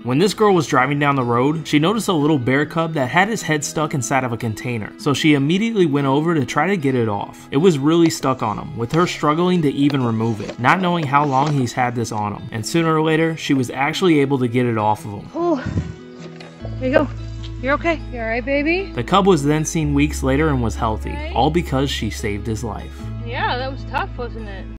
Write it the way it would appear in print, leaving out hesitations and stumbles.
When this girl was driving down the road, she noticed a little bear cub that had his head stuck inside of a container, so she immediately went over to try to get it off. It was really stuck on him, with her struggling to even remove it, not knowing how long he's had this on him, and sooner or later, she was actually able to get it off of him. Oh, there you go. You're okay. You alright, baby? The cub was then seen weeks later and was healthy, all because she saved his life. Yeah, that was tough, wasn't it?